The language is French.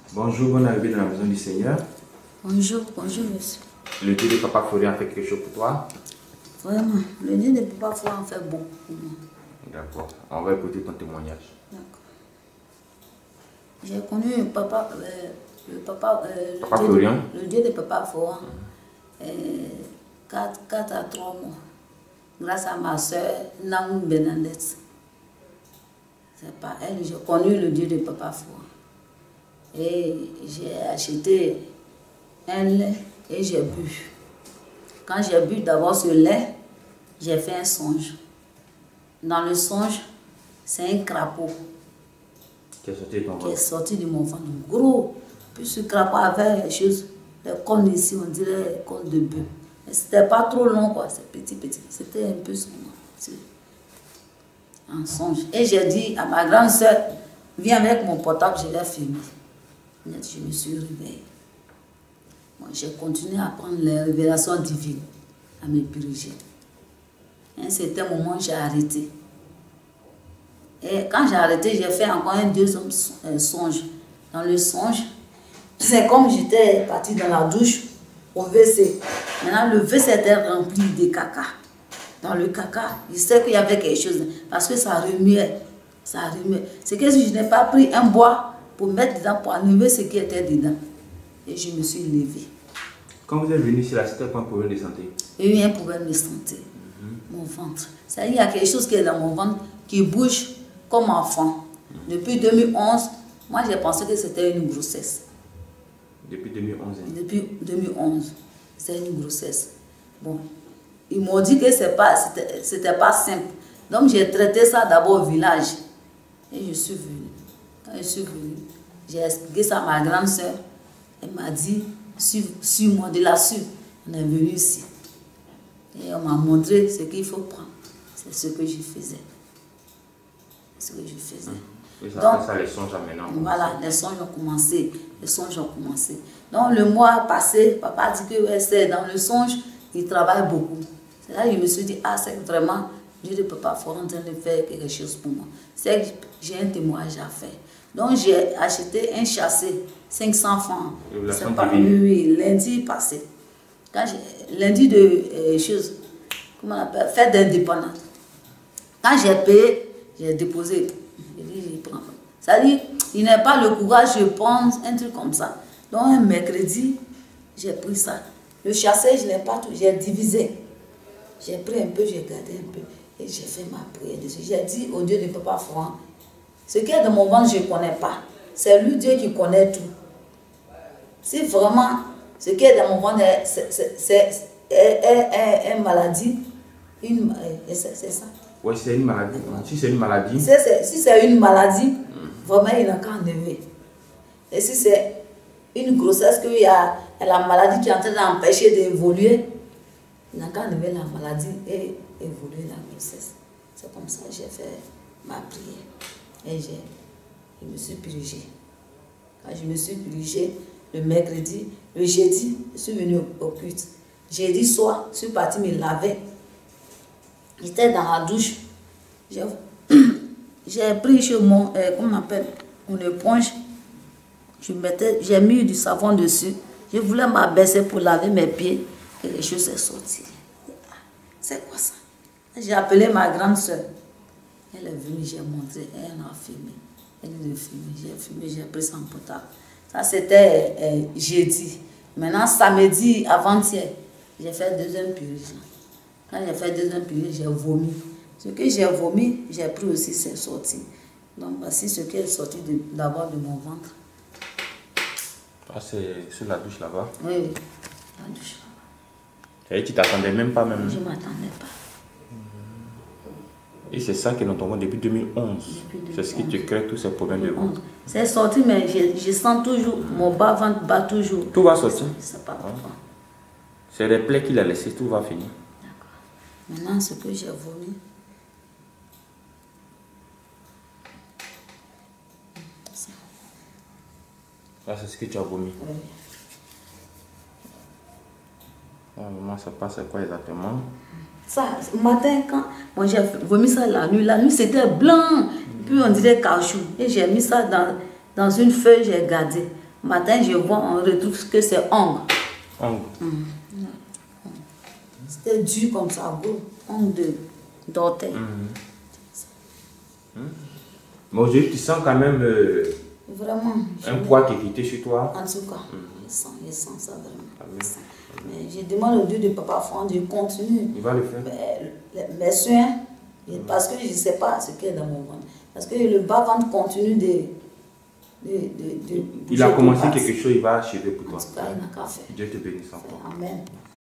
Bonjour, bonne arrivée dans la maison du Seigneur. Bonjour, bonjour monsieur. Le Dieu de Papa Florian a fait quelque chose pour toi? Vraiment, le Dieu de Papa Florian fait beaucoup pour moi. D'accord, on va écouter ton témoignage. D'accord. J'ai connu Papa Florian. Le Dieu de Papa Florian. 4 à 3 mois. Grâce à ma soeur, Naoumi Bernadette. C'est par elle que j'ai connu le Dieu de Papa Florian. Et j'ai acheté un lait et j'ai bu. Quand j'ai bu d'abord ce lait, j'ai fait un songe. Dans le songe, c'est un crapaud Qui est sorti de mon ventre. Gros. Puis ce crapaud avait les choses, les cônes ici, on dirait les cônes de bœuf. Mais c'était pas trop long, quoi. C'est petit. C'était un peu un songe. Et j'ai dit à ma grande soeur, viens avec mon portable, je l'ai filmé. Je me suis réveillée. Bon, j'ai continué à prendre les révélations divines, à me puriger. À un certain moment, j'ai arrêté. Et quand j'ai arrêté, j'ai fait encore un deuxième songe. Dans le songe, c'est comme j'étais partie dans la douche au WC. Maintenant, le WC était rempli de caca. Dans le caca, je sais qu'il y avait quelque chose, parce que ça remuait. Ça remuait. C'est que si je n'ai pas pris un bois pour mettre dedans, pour enlever ce qui était dedans. Et je me suis levée. Quand vous êtes venu ici, c'était pas un problème de santé? Il y a eu un problème de santé. Mon ventre. Ça, il y a quelque chose qui est dans mon ventre qui bouge comme enfant. Depuis 2011, moi j'ai pensé que c'était une grossesse. Depuis 2011? Depuis 2011, c'est une grossesse. Bon, ils m'ont dit que c'était pas simple. Donc j'ai traité ça d'abord au village. Et je suis venue. Quand je suis venue, j'ai expliqué ça à ma grande soeur. Elle m'a dit, suis-moi de là-dessus. On est venu ici. Et on m'a montré ce qu'il faut prendre. C'est ce que je faisais. C'est ce que je faisais. Et ça, les songes maintenant. Voilà, les songes ont commencé. Les songes ont commencé. Donc le mois passé, papa dit que ouais, c'est dans le songe, il travaille beaucoup. C'est là que je me suis dit, ah, c'est vraiment Dieu de Papa Florian en train de faire quelque chose pour moi. C'est que j'ai un témoignage à faire. Donc j'ai acheté un chassé, 500 francs. C'est pas oui, lundi passé. Lundi de comment on appelle, fête d'indépendance. Quand j'ai payé, j'ai déposé. J'ai dit, je prends. Ça dit, il n'a pas le courage, je pense, un truc comme ça. Donc un mercredi, j'ai pris ça. Le chassé, je n'ai pas tout, j'ai divisé. J'ai pris un peu, j'ai gardé un peu. Et j'ai fait ma prière dessus. J'ai dit au Dieu de Papa Florian, ce qui est dans mon ventre, je ne connais pas. C'est lui, Dieu, qui connaît tout. Si vraiment, ce qui est dans mon ventre, c'est une maladie, c'est ça. Oui, c'est une maladie. Si c'est une maladie. Si c'est une maladie, vraiment, il n'a qu'à enlever. Et si c'est une grossesse, qu'il y a la maladie qui est en train d'empêcher d'évoluer, il n'a qu'à enlever la maladie et évoluer la grossesse. C'est comme ça que j'ai fait ma prière. Et je me suis purgée. Quand je me suis purgée, le mercredi, le jeudi, je suis venue au culte. Jeudi soir, je suis partie me laver. J'étais dans la douche. J'ai pris chez mon, comment on appelle, une éponge. J'ai mis du savon dessus. Je voulais m'abaisser pour laver mes pieds. Et les choses sont sorties. C'est quoi ça? J'ai appelé ma grande soeur. Elle est venue, j'ai montré, elle a filmé. Elle a filmé, j'ai pris son portable. Ça c'était jeudi. Maintenant, samedi, avant-hier, j'ai fait deuxième purge. Quand j'ai fait deuxième purge, j'ai vomi. Ce que j'ai vomi, j'ai pris aussi, c'est sorti. Donc voici ce qui est sorti d'abord de mon ventre. Ah, c'est sur la douche là-bas? Oui, la douche là-bas. Et tu t'attendais même pas même? Je ne m'attendais pas. Et c'est ça qui est dans ton ventre depuis 2011. C'est ce qui te crée tous ces problèmes de ventre. C'est sorti, mais je sens toujours, mon bas-ventre bat toujours. Tout va sortir? Je ne sais pas pourquoi. C'est les plaies qu'il a laissées, tout va finir. D'accord. Maintenant, ce que j'ai vomi. Là, c'est ce que tu as vomi. Oui. Maman, ça passe à quoi exactement? Ça, le matin, quand moi j'ai vomi ça la nuit c'était blanc, puis on dirait caoutchouc. Et j'ai mis ça dans une feuille, j'ai gardé. Matin, je vois, on retrouve que c'est ongle. Ongle. C'était dur comme ça, gros. Ongle d'orteil. Mais aujourd'hui, tu sens quand même Vraiment. un poids qui est quitté chez toi. En tout cas, je sens ça vraiment. Mais je demande au Dieu de Papa Franck de continuer. Il va le faire. Mes soins, parce que je ne sais pas ce qu'il y a dans mon ventre. Parce que le bas-ventre continue de il a commencé quelque chose, il va achever pour toi. En tout cas, il n'a qu'à faire. Dieu te bénisse encore. Amen.